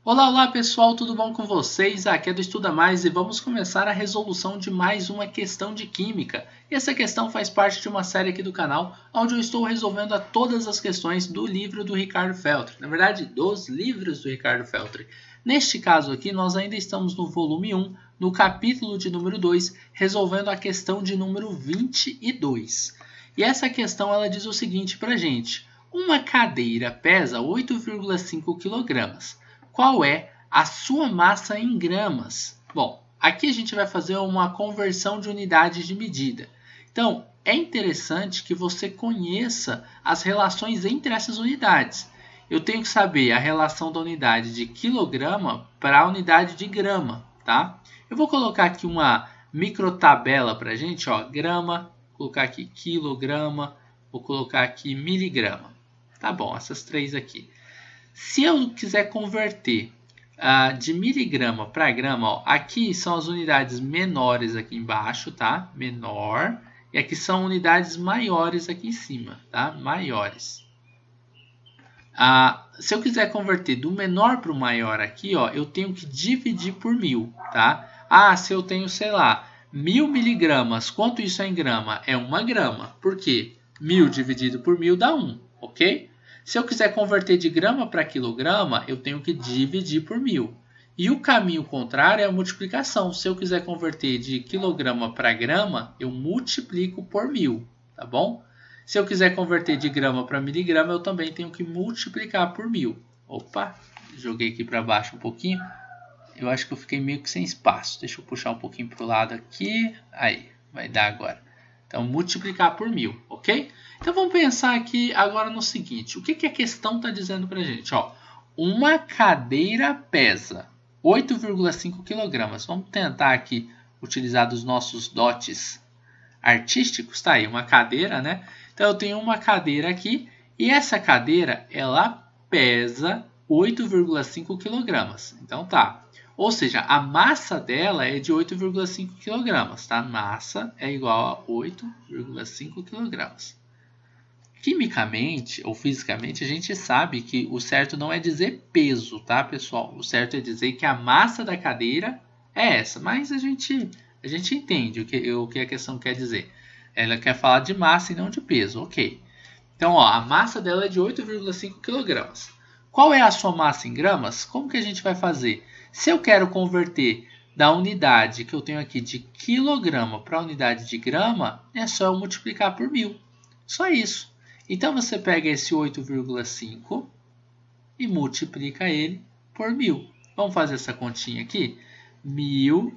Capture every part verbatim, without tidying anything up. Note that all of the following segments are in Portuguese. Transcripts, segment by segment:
Olá, olá pessoal, tudo bom com vocês? Aqui é do Estuda Mais e vamos começar a resolução de mais uma questão de química. E essa questão faz parte de uma série aqui do canal, onde eu estou resolvendo a todas as questões do livro do Ricardo Feltri. Na verdade, dos livros do Ricardo Feltri. Neste caso aqui, nós ainda estamos no volume um, no capítulo de número dois, resolvendo a questão de número vinte e dois. E essa questão ela diz o seguinte pra gente: uma cadeira pesa oito vírgula cinco quilogramas. Qual é a sua massa em gramas? Bom, aqui a gente vai fazer uma conversão de unidades de medida. Então, é interessante que você conheça as relações entre essas unidades. Eu tenho que saber a relação da unidade de quilograma para a unidade de grama, tá? Eu vou colocar aqui uma microtabela para a gente, ó, grama, vou colocar aqui quilograma, vou colocar aqui miligrama. Tá bom, essas três aqui. Se eu quiser converter uh, de miligrama para grama, ó, aqui são as unidades menores aqui embaixo, tá? Menor. E aqui são unidades maiores aqui em cima, tá? Maiores. Uh, se eu quiser converter do menor para o maior aqui, ó, eu tenho que dividir por mil, tá? Ah, se eu tenho, sei lá, mil miligramas, quanto isso é em grama? É uma grama. Por quê? Mil dividido por mil dá um, ok? Se eu quiser converter de grama para quilograma, eu tenho que dividir por mil. E o caminho contrário é a multiplicação. Se eu quiser converter de quilograma para grama, eu multiplico por mil, tá bom? Se eu quiser converter de grama para miligrama, eu também tenho que multiplicar por mil. Opa, joguei aqui para baixo um pouquinho. Eu acho que eu fiquei meio que sem espaço. Deixa eu puxar um pouquinho para o lado aqui. Aí, vai dar agora. Então, multiplicar por mil, ok? Então, vamos pensar aqui agora no seguinte. O que, que a questão está dizendo para a gente? Ó, uma cadeira pesa oito vírgula cinco quilogramas. Vamos tentar aqui utilizar dos nossos dotes artísticos. Tá aí, uma cadeira, né? Então, eu tenho uma cadeira aqui. E essa cadeira, ela pesa oito vírgula cinco quilogramas. Então, tá. Ou seja, a massa dela é de oito vírgula cinco quilogramas, tá? Massa é igual a oito vírgula cinco quilogramas. Quimicamente ou fisicamente, a gente sabe que o certo não é dizer peso, tá, pessoal? O certo é dizer que a massa da cadeira é essa. Mas a gente, a gente entende o que, o que a questão quer dizer. Ela quer falar de massa e não de peso, ok. Então, ó, a massa dela é de oito vírgula cinco quilogramas. Qual é a sua massa em gramas? Como que a gente vai fazer? Se eu quero converter da unidade que eu tenho aqui de quilograma para a unidade de grama, é só eu multiplicar por mil. Só isso. Então, você pega esse oito vírgula cinco e multiplica ele por mil. Vamos fazer essa continha aqui? mil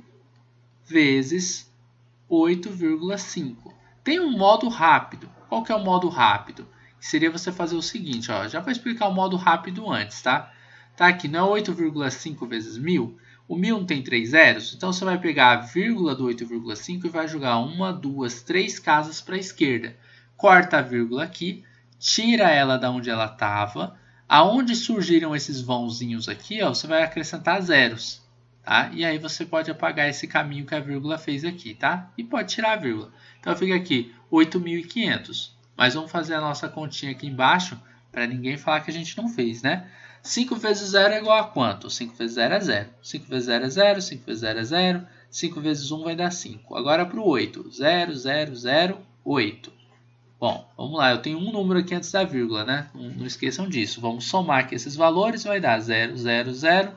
vezes oito vírgula cinco. Tem um modo rápido. Qual que é o modo rápido? Seria você fazer o seguinte, ó, já vou explicar o modo rápido antes, tá? Tá aqui, não é oito vírgula cinco vezes mil? O mil não tem três zeros? Então, você vai pegar a vírgula do oito vírgula cinco e vai jogar uma, duas, três casas para a esquerda. Corta a vírgula aqui, tira ela da onde ela estava. Aonde surgiram esses vãozinhos aqui, ó, você vai acrescentar zeros. Tá? E aí você pode apagar esse caminho que a vírgula fez aqui, tá? E pode tirar a vírgula. Então, fica aqui oito mil e quinhentos. Mas vamos fazer a nossa continha aqui embaixo, para ninguém falar que a gente não fez, né? cinco vezes zero é igual a quanto? cinco vezes zero é zero. cinco vezes zero é zero, cinco vezes zero é zero. cinco vezes um vai dar cinco. Agora para o oito. zero, zero, zero, oito. Bom, vamos lá. Eu tenho um número aqui antes da vírgula, né? Não esqueçam disso. Vamos somar aqui esses valores e vai dar zero, zero, zero,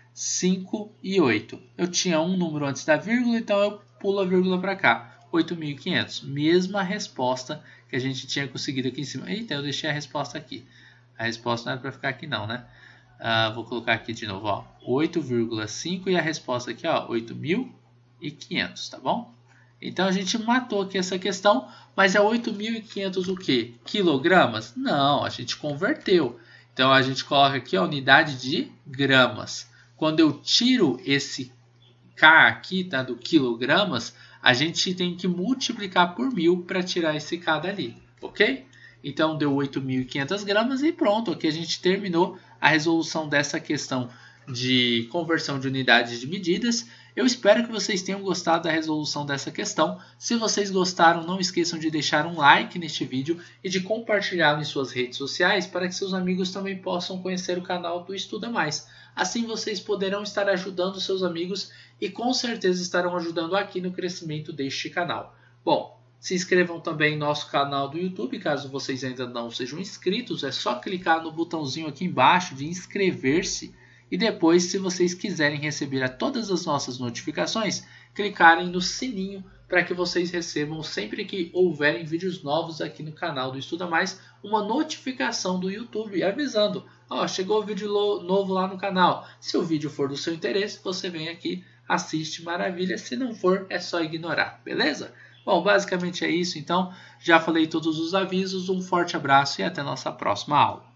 cinco e oito. Eu tinha um número antes da vírgula, então eu pulo a vírgula para cá. oito mil e quinhentos. Mesma resposta que a gente tinha conseguido aqui em cima. Eita, eu deixei a resposta aqui. A resposta não era para ficar aqui não, né? Uh, vou colocar aqui de novo, ó, oito vírgula cinco e a resposta aqui, ó, oito mil e quinhentos, tá bom? Então, a gente matou aqui essa questão, mas é oito mil e quinhentos o quê? Quilogramas? Não, a gente converteu. Então, a gente coloca aqui a unidade de gramas. Quando eu tiro esse K aqui, tá, do quilogramas, a gente tem que multiplicar por mil para tirar esse K dali, ok? Então, deu oito mil e quinhentas gramas e pronto. Aqui a gente terminou a resolução dessa questão de conversão de unidades de medidas. Eu espero que vocês tenham gostado da resolução dessa questão. Se vocês gostaram, não esqueçam de deixar um like neste vídeo e de compartilhar em suas redes sociais para que seus amigos também possam conhecer o canal do Estuda Mais. Assim vocês poderão estar ajudando seus amigos e com certeza estarão ajudando aqui no crescimento deste canal. Bom, se inscrevam também no nosso canal do YouTube, caso vocês ainda não sejam inscritos, é só clicar no botãozinho aqui embaixo de inscrever-se e depois, se vocês quiserem receber a todas as nossas notificações, clicarem no sininho para que vocês recebam sempre que houverem vídeos novos aqui no canal do Estuda Mais, uma notificação do YouTube avisando, ó, oh, chegou o vídeo novo lá no canal. Se o vídeo for do seu interesse, você vem aqui, assiste, maravilha. Se não for, é só ignorar, beleza? Bom, basicamente é isso, então já falei todos os avisos, um forte abraço e até nossa próxima aula.